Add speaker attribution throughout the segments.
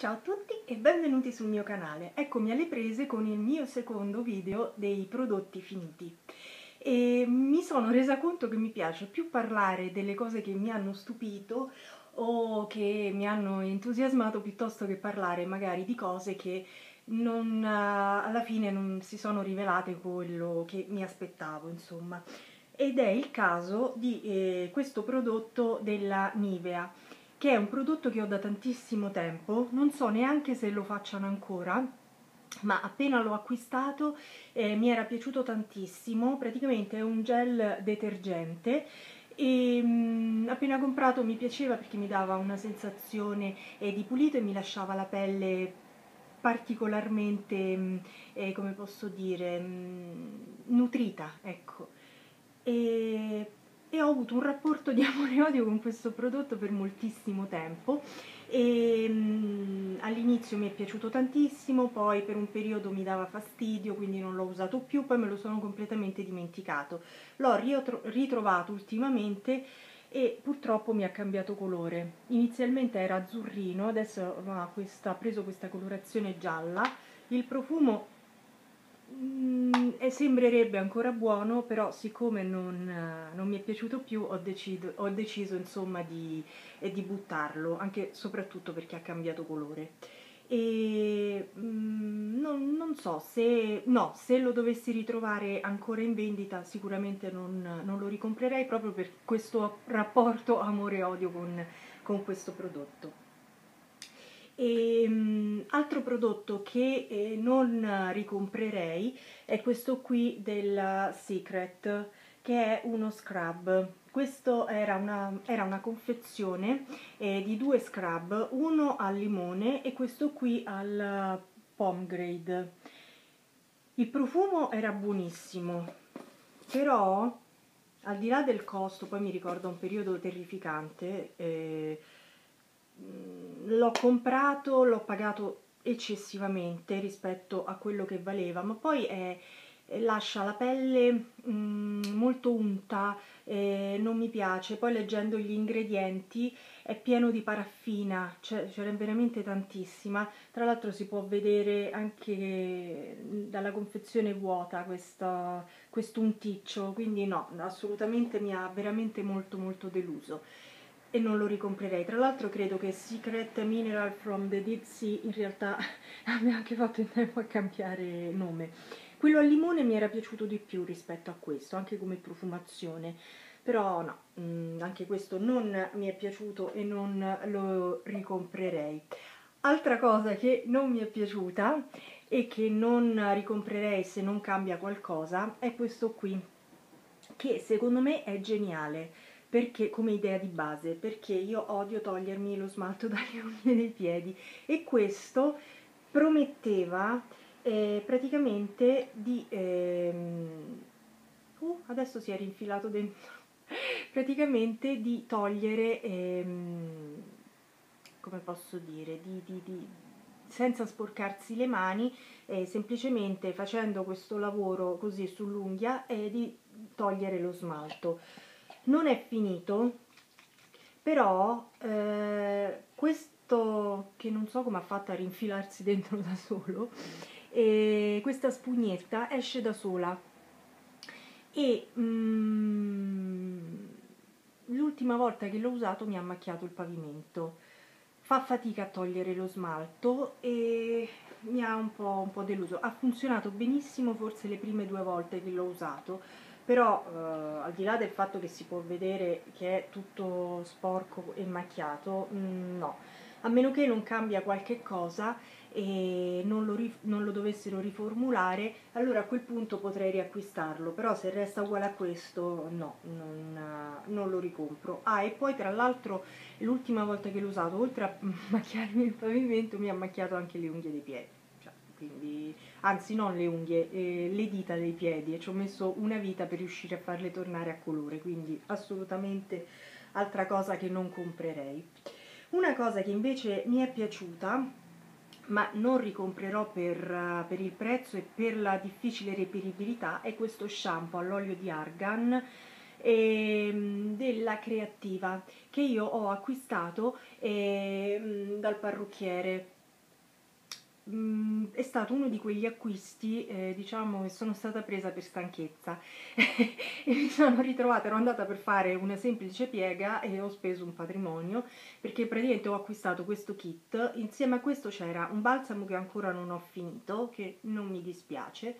Speaker 1: Ciao a tutti e benvenuti sul mio canale. Eccomi alle prese con il mio secondo video dei prodotti finiti. E mi sono resa conto che mi piace più parlare delle cose che mi hanno stupito o che mi hanno entusiasmato piuttosto che parlare magari di cose che alla fine non si sono rivelate quello che mi aspettavo, insomma. Ed è il caso di questo prodotto della Nivea, che è un prodotto che ho da tantissimo tempo, non so neanche se lo facciano ancora, ma appena l'ho acquistato mi era piaciuto tantissimo. Praticamente è un gel detergente e appena comprato mi piaceva perché mi dava una sensazione di pulito e mi lasciava la pelle particolarmente, come posso dire, nutrita, ecco. E ho avuto un rapporto di amore e odio con questo prodotto per moltissimo tempo e all'inizio mi è piaciuto tantissimo, poi per un periodo mi dava fastidio, quindi non l'ho usato più, poi me lo sono completamente dimenticato. L'ho ritrovato ultimamente e purtroppo mi ha cambiato colore. Inizialmente era azzurrino, adesso ha preso questa colorazione gialla. Il profumo sembrerebbe ancora buono, però siccome non mi è piaciuto più ho deciso insomma di buttarlo, anche soprattutto perché ha cambiato colore. E non so se, no, se lo dovessi ritrovare ancora in vendita sicuramente non lo ricomprerei, proprio per questo rapporto amore-odio con questo prodotto. Altro prodotto che non ricomprerei è questo qui della Secret, che è uno scrub. Questo era una confezione di due scrub, uno al limone e questo qui al pomegranate. Il profumo era buonissimo, però al di là del costo, poi mi ricordo un periodo terrificante, l'ho comprato, l'ho pagato eccessivamente rispetto a quello che valeva, ma poi lascia la pelle molto unta, non mi piace. Poi leggendo gli ingredienti è pieno di paraffina, c'era veramente tantissima. Tra l'altro si può vedere anche dalla confezione vuota questo unticcio, quindi no, assolutamente mi ha veramente molto molto deluso e non lo ricomprerei. Tra l'altro credo che Secret Mineral from the Deep Sea in realtà abbia anche fatto in tempo a cambiare nome. Quello al limone mi era piaciuto di più rispetto a questo, anche come profumazione, però no, anche questo non mi è piaciuto e non lo ricomprerei. Altra cosa che non mi è piaciuta e che non ricomprerei se non cambia qualcosa è questo qui, che secondo me è geniale perché, come idea di base, perché io odio togliermi lo smalto dalle unghie dei piedi e questo prometteva praticamente di adesso si è rinfilato dentro praticamente di togliere come posso dire senza sporcarsi le mani, semplicemente facendo questo lavoro così sull'unghia e di togliere lo smalto. Non è finito, però questo che non so come ha fatto a rinfilarsi dentro da solo, questa spugnetta esce da sola e l'ultima volta che l'ho usato mi ha macchiato il pavimento. Fa fatica a togliere lo smalto e mi ha un po' deluso. Ha funzionato benissimo forse le prime 2 volte che l'ho usato, però al di là del fatto che si può vedere che è tutto sporco e macchiato, no. A meno che non cambia qualche cosa e non lo dovessero riformulare, allora a quel punto potrei riacquistarlo, però se resta uguale a questo no, non lo ricompro. Ah, e poi tra l'altro l'ultima volta che l'ho usato, oltre a macchiarmi il pavimento, mi ha macchiato anche le unghie dei piedi, cioè, quindi, anzi non le unghie, le dita dei piedi, e ci ho messo una vita per riuscire a farle tornare a colore, quindi assolutamente altra cosa che non comprerei. Una cosa che invece mi è piaciuta, ma non ricomprerò per il prezzo e per la difficile reperibilità, è questo shampoo all'olio di argan della Creativa, che io ho acquistato dal parrucchiere. è stato uno di quegli acquisti, diciamo, che sono stata presa per stanchezza e mi sono ritrovata, ero andata per fare una semplice piega e ho speso un patrimonio, perché praticamente ho acquistato questo kit. Insieme a questo c'era un balsamo che ancora non ho finito, che non mi dispiace,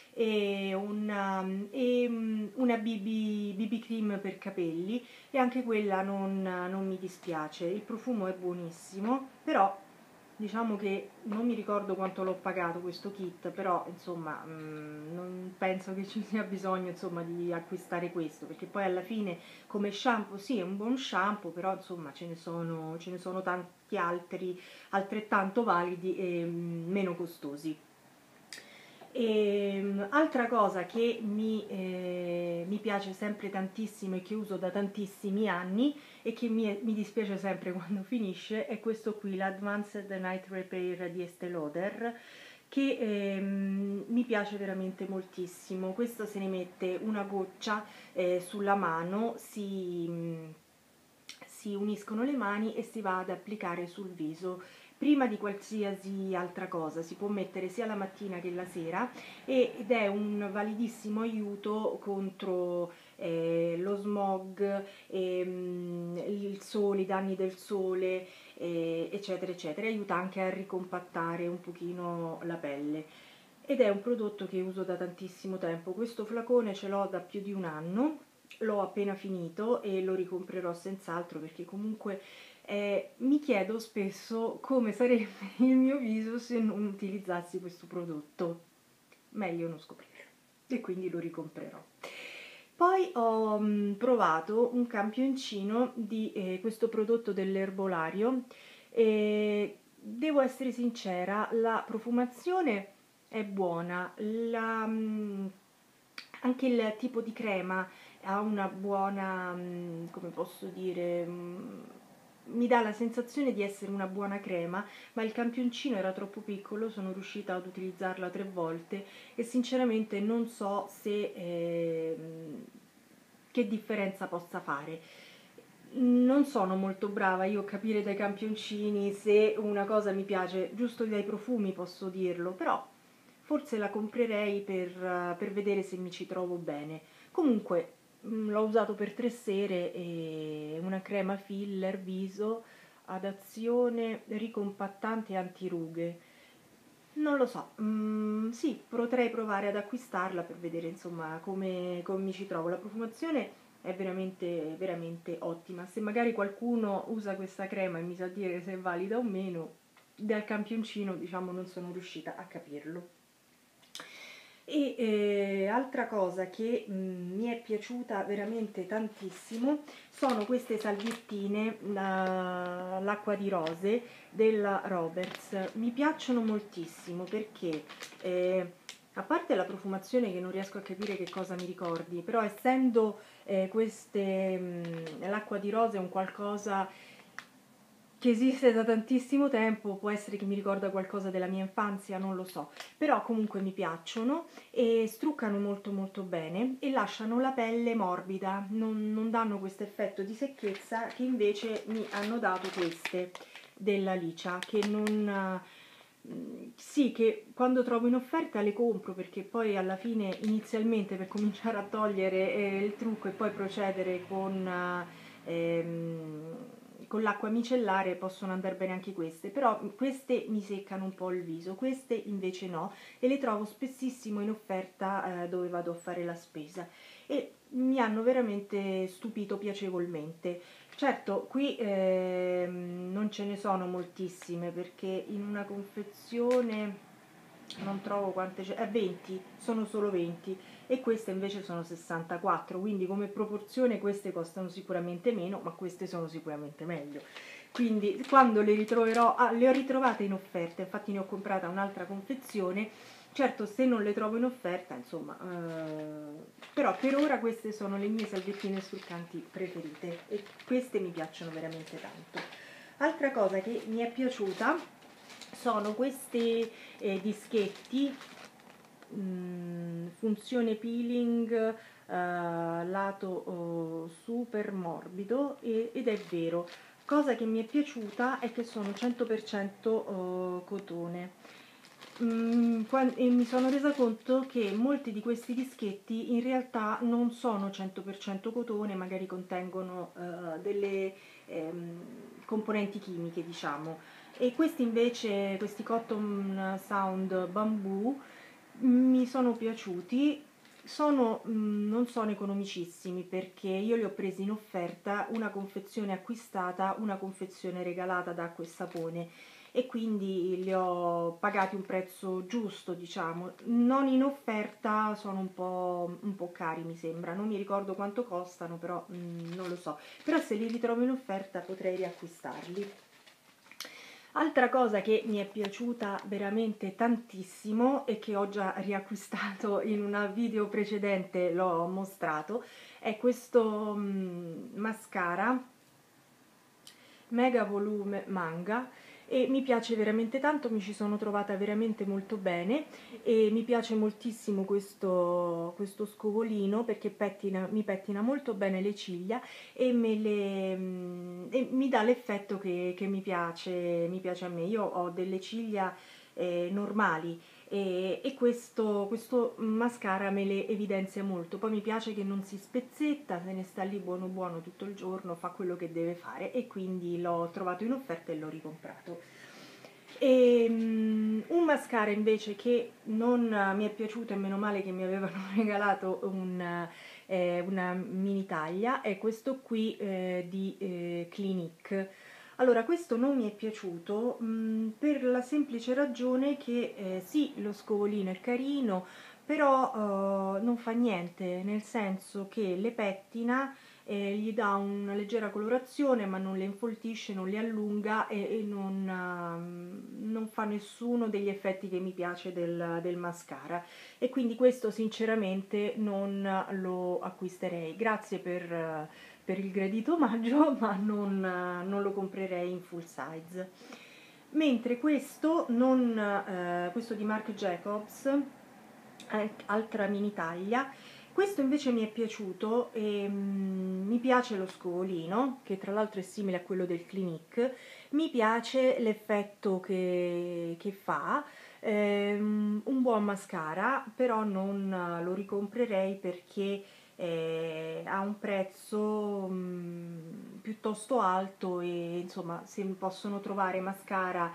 Speaker 1: e una BB cream per capelli, e anche quella non mi dispiace. Il profumo è buonissimo, però diciamo che non mi ricordo quanto l'ho pagato questo kit, però insomma non penso che ci sia bisogno, insomma, di acquistare questo, perché poi alla fine come shampoo sì, è un buon shampoo, però insomma ce ne sono tanti altri altrettanto validi e meno costosi. Altra cosa che mi piace sempre tantissimo e che uso da tantissimi anni e che mi dispiace sempre quando finisce è questo qui, l'Advanced Night Repair di Estée Lauder, che mi piace veramente moltissimo. Questo se ne mette una goccia sulla mano, si uniscono le mani e si va ad applicare sul viso prima di qualsiasi altra cosa. Si può mettere sia la mattina che la sera ed è un validissimo aiuto contro lo smog, il sole, i danni del sole, eccetera eccetera. Aiuta anche a ricompattare un pochino la pelle ed è un prodotto che uso da tantissimo tempo. Questo flacone ce l'ho da più di un anno, l'ho appena finito e lo ricomprerò senz'altro, perché comunque mi chiedo spesso come sarebbe il mio viso se non utilizzassi questo prodotto. Meglio non scoprirlo e quindi lo ricomprerò. Poi ho provato un campioncino di questo prodotto dell'erbolario e devo essere sincera, la profumazione è buona, anche il tipo di crema ha una buona, come posso dire, mi dà la sensazione di essere una buona crema, ma il campioncino era troppo piccolo, sono riuscita ad utilizzarla 3 volte e sinceramente non so se che differenza possa fare. Non sono molto brava io a capire dai campioncini se una cosa mi piace, giusto dai profumi posso dirlo, però forse la comprerei per vedere se mi ci trovo bene. Comunque l'ho usato per 3 sere e una crema filler viso ad azione ricompattante e antirughe. Non lo so, sì, potrei provare ad acquistarla per vedere insomma come mi ci trovo. La profumazione è veramente, veramente ottima. Se magari qualcuno usa questa crema e mi sa dire se è valida o meno, dal campioncino diciamo non sono riuscita a capirlo. E altra cosa che mi è piaciuta veramente tantissimo sono queste salviettine, l'acqua di rose della Roberts. Mi piacciono moltissimo perché a parte la profumazione che non riesco a capire che cosa mi ricordi, però essendo l'acqua di rose è un qualcosa che esiste da tantissimo tempo, può essere che mi ricorda qualcosa della mia infanzia, non lo so, però comunque mi piacciono e struccano molto molto bene e lasciano la pelle morbida, non danno questo effetto di secchezza che invece mi hanno dato queste della Licia, che non... Sì, che quando trovo in offerta le compro, perché poi alla fine inizialmente per cominciare a togliere il trucco e poi procedere con l'acqua micellare possono andare bene anche queste, però queste mi seccano un po' il viso, queste invece no, e le trovo spessissimo in offerta dove vado a fare la spesa e mi hanno veramente stupito piacevolmente. Certo, qui non ce ne sono moltissime, perché in una confezione non trovo quante c'è, 20, sono solo 20 e queste invece sono 64, quindi come proporzione queste costano sicuramente meno, ma queste sono sicuramente meglio. Quindi quando le ritroverò, le ho ritrovate in offerta, infatti ne ho comprata un'altra confezione. Certo, se non le trovo in offerta, insomma, però per ora queste sono le mie salviettine struccanti preferite e queste mi piacciono veramente tanto. Altra cosa che mi è piaciuta sono questi dischetti, funzione peeling lato super morbido ed è vero. Cosa che mi è piaciuta è che sono 100% cotone. e mi sono resa conto che molti di questi dischetti in realtà non sono 100% cotone, magari contengono delle componenti chimiche, diciamo. E questi invece, questi Cotton Sound Bamboo, mi sono piaciuti. Non sono economicissimi perché io li ho presi in offerta, una confezione acquistata, una confezione regalata da acqua e sapone, e quindi li ho pagati un prezzo giusto, diciamo. Non in offerta sono un po' cari, mi sembra. Non mi ricordo quanto costano, però non lo so. Però se li ritrovo in offerta potrei riacquistarli. Altra cosa che mi è piaciuta veramente tantissimo e che ho già riacquistato in una video precedente, l'ho mostrato, è questo mascara Mega Volume Manga, e mi piace veramente tanto, mi ci sono trovata veramente molto bene e mi piace moltissimo questo scovolino perché mi pettina molto bene le ciglia e, e mi dà l'effetto che mi piace a me. Io ho delle ciglia normali e questo mascara me le evidenzia molto. Poi mi piace che non si spezzetta, se ne sta lì buono buono tutto il giorno, fa quello che deve fare, e quindi l'ho trovato in offerta e l'ho ricomprato. Un mascara invece che non mi è piaciuto, e meno male che mi avevano regalato una mini taglia, è questo qui di Clinique. Allora, questo non mi è piaciuto per la semplice ragione che sì, lo scovolino è carino, però non fa niente, nel senso che le pettina, gli dà una leggera colorazione, ma non le infoltisce, non le allunga e non fa nessuno degli effetti che mi piace del mascara. E quindi questo sinceramente non lo acquisterei. Grazie per il gradito omaggio, ma non lo comprerei in full size. Mentre questo, questo di Marc Jacobs, altra mini taglia, questo invece mi è piaciuto e mi piace lo scovolino, che tra l'altro è simile a quello del Clinique, mi piace l'effetto che fa, un buon mascara, però non lo ricomprerei perché ha un prezzo piuttosto alto e insomma se possono trovare mascara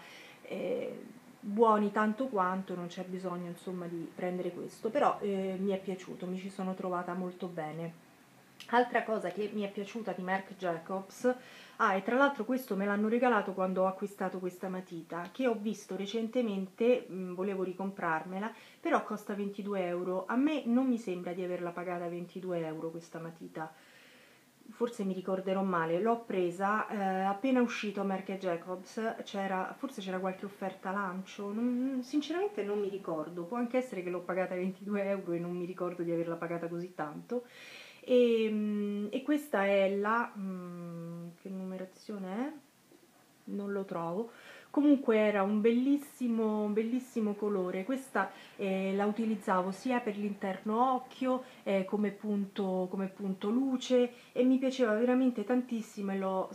Speaker 1: buoni tanto quanto, non c'è bisogno insomma di prendere questo, però mi è piaciuto, mi ci sono trovata molto bene. Altra cosa che mi è piaciuta di Marc Jacobs, e tra l'altro questo me l'hanno regalato quando ho acquistato questa matita, che ho visto recentemente, volevo ricomprarmela, però costa 22 euro. A me non mi sembra di averla pagata 22 euro questa matita, forse mi ricorderò male. L'ho presa appena uscito Marc Jacobs, forse c'era qualche offerta lancio, sinceramente non mi ricordo, può anche essere che l'ho pagata 22 euro e non mi ricordo di averla pagata così tanto. E questa è che numerazione è? Non lo trovo. Comunque era un bellissimo, bellissimo colore. Questa la utilizzavo sia per l'interno occhio come punto luce, e mi piaceva veramente tantissimo e l'ho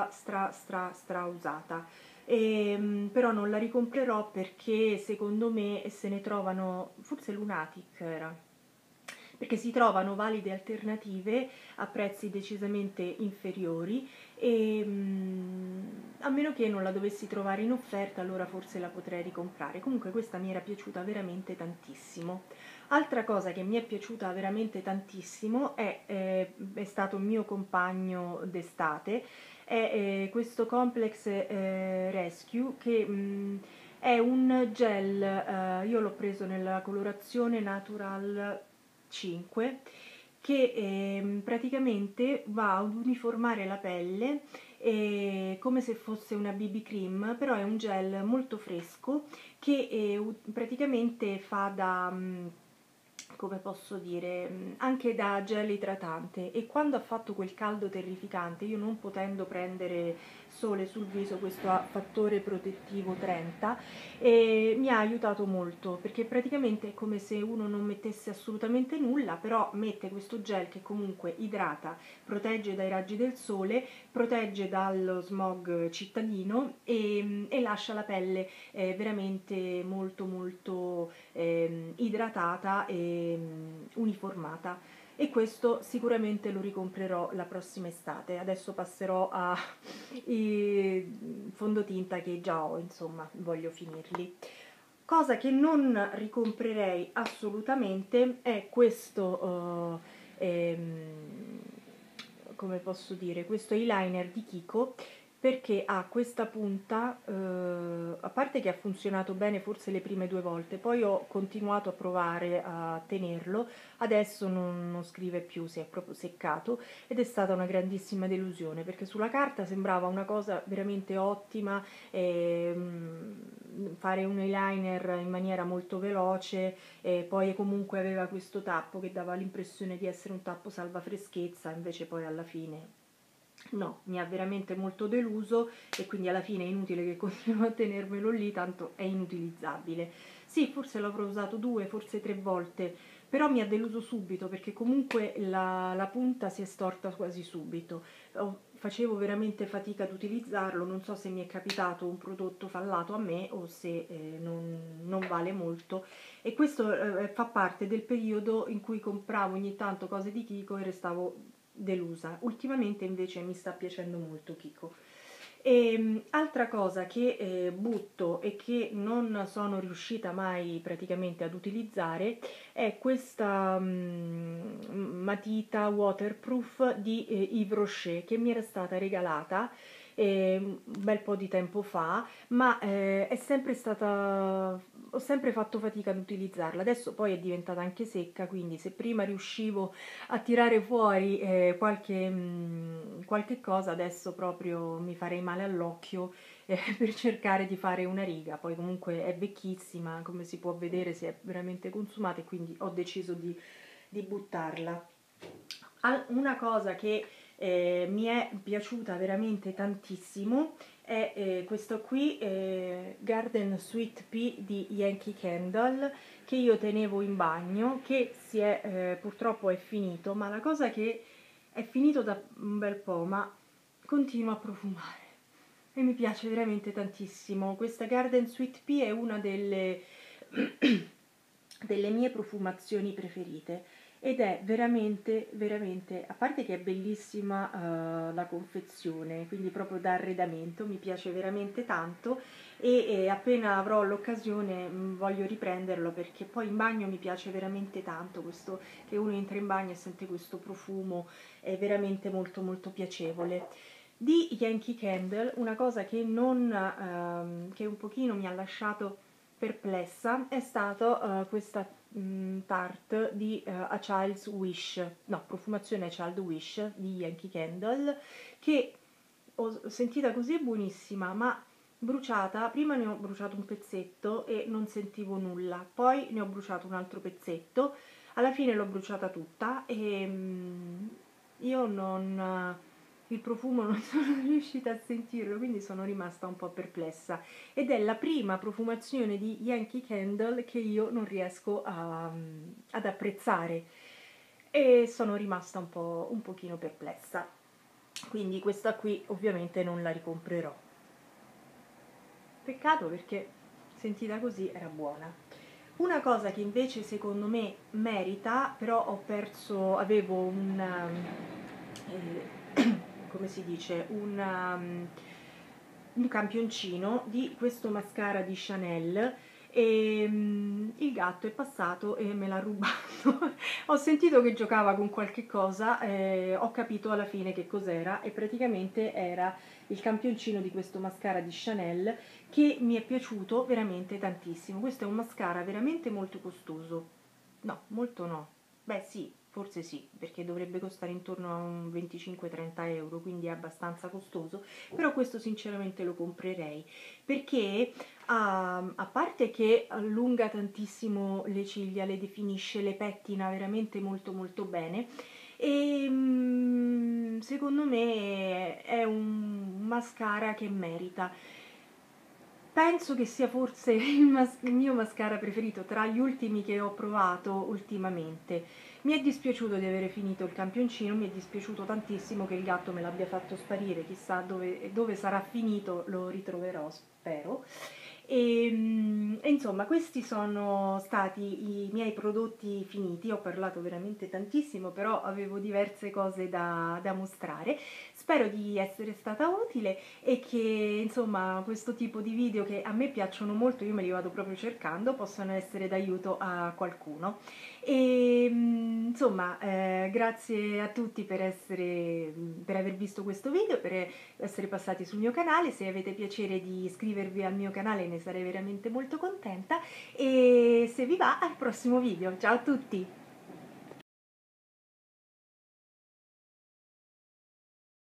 Speaker 1: stra usata. Però non la ricomprerò perché secondo me se ne trovano, forse Lunatic era, perché si trovano valide alternative a prezzi decisamente inferiori e a meno che non la dovessi trovare in offerta, allora forse la potrei ricomprare. Comunque questa mi era piaciuta veramente tantissimo. Altra cosa che mi è piaciuta veramente tantissimo è stato il mio compagno d'estate, è questo Complex Rescue che è un gel, io l'ho preso nella colorazione Natural 5, che praticamente va ad uniformare la pelle come se fosse una BB cream, però è un gel molto fresco che praticamente fa da come posso dire, anche da gel idratante, e quando ha fatto quel caldo terrificante, io non potendo prendere sole sul viso, questo ha fattore protettivo 30, e mi ha aiutato molto perché praticamente è come se uno non mettesse assolutamente nulla, però mette questo gel che comunque idrata, protegge dai raggi del sole, protegge dallo smog cittadino e lascia la pelle veramente molto molto idratata e uniformata. E questo sicuramente lo ricomprerò la prossima estate. Adesso passerò a i fondotinta che già ho, insomma, voglio finirli. Cosa che non ricomprerei assolutamente è questo, come posso dire, questo eyeliner di Kiko, perché ha questa punta, a parte che ha funzionato bene forse le prime 2 volte, poi ho continuato a provare a tenerlo, adesso non scrive più, si è proprio seccato ed è stata una grandissima delusione perché sulla carta sembrava una cosa veramente ottima, fare un eyeliner in maniera molto veloce, poi comunque aveva questo tappo che dava l'impressione di essere un tappo salva freschezza, invece poi alla fine no, mi ha veramente molto deluso e quindi alla fine è inutile che continuo a tenermelo lì, tanto è inutilizzabile. Sì, forse l'avrò usato 2, forse 3 volte, però mi ha deluso subito perché comunque la punta si è storta quasi subito. Facevo veramente fatica ad utilizzarlo, non so se mi è capitato un prodotto fallato a me o se non vale molto, e questo fa parte del periodo in cui compravo ogni tanto cose di Kiko e restavo delusa. Ultimamente invece mi sta piacendo molto Kiko. E, altra cosa che butto e che non sono riuscita mai praticamente ad utilizzare è questa matita waterproof di Yves Rocher che mi era stata regalata un bel po' di tempo fa, ma è sempre stata, ho sempre fatto fatica ad utilizzarla. Adesso poi è diventata anche secca, quindi se prima riuscivo a tirare fuori qualche cosa, adesso proprio mi farei male all'occhio per cercare di fare una riga. Poi comunque è vecchissima, come si può vedere si è veramente consumata e quindi ho deciso di buttarla. Una cosa che mi è piaciuta veramente tantissimo è questo qui, Garden Sweet Pea di Yankee Candle, che io tenevo in bagno, che purtroppo è finito, ma la cosa che è finito da un bel po', ma continua a profumare e mi piace veramente tantissimo. Questa Garden Sweet Pea è una delle mie profumazioni preferite ed è veramente, veramente, a parte che è bellissima la confezione, quindi proprio da arredamento, mi piace veramente tanto e appena avrò l'occasione voglio riprenderlo perché poi in bagno mi piace veramente tanto, questo che uno entra in bagno e sente questo profumo, è veramente molto molto piacevole. Di Yankee Candle, una cosa che che un pochino mi ha lasciato perplessa è stato questa tarte di A Child's Wish, no, profumazione A Child Wish di Yankee Candle, che ho sentita così è buonissima, ma bruciata, prima ne ho bruciato un pezzetto e non sentivo nulla, poi ne ho bruciato un altro pezzetto, alla fine l'ho bruciata tutta e io non il profumo non sono riuscita a sentirlo, quindi sono rimasta un po' perplessa ed è la prima profumazione di Yankee Candle che io non riesco ad apprezzare e sono rimasta un pochino perplessa, quindi questa qui ovviamente non la ricomprerò. Peccato perché sentita così era buona. Una cosa che invece secondo me merita, però ho perso, avevo come si dice, un campioncino di questo mascara di Chanel e il gatto è passato e me l'ha rubato. Ho sentito che giocava con qualche cosa, ho capito alla fine che cos'era e praticamente era il campioncino di questo mascara di Chanel che mi è piaciuto veramente tantissimo. Questo è un mascara veramente molto costoso. No, molto no. Beh sì, forse sì, perché dovrebbe costare intorno a un 25-30 euro, quindi è abbastanza costoso, però questo sinceramente lo comprerei, perché a parte che allunga tantissimo le ciglia, le definisce, le pettina veramente molto molto bene, e secondo me è un mascara che merita. Penso che sia forse il mio mascara preferito tra gli ultimi che ho provato ultimamente. Mi è dispiaciuto di avere finito il campioncino, mi è dispiaciuto tantissimo che il gatto me l'abbia fatto sparire, chissà dove sarà finito, lo ritroverò, spero. E insomma, questi sono stati i miei prodotti finiti. Ho parlato veramente tantissimo, però avevo diverse cose da mostrare. Spero di essere stata utile e che insomma questo tipo di video che a me piacciono molto, io me li vado proprio cercando, possano essere d'aiuto a qualcuno. Insomma, grazie a tutti per aver visto questo video, per essere passati sul mio canale. Se avete piacere di iscrivervi al mio canale ne sarei veramente molto contenta, e se vi va, al prossimo video. Ciao a tutti!